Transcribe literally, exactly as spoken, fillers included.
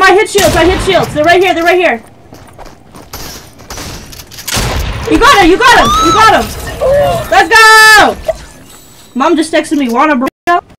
I hit shields, I hit shields. They're right here, they're right here. You got him, you got him, you got him. Let's go! Mom just texted me, want a burrito?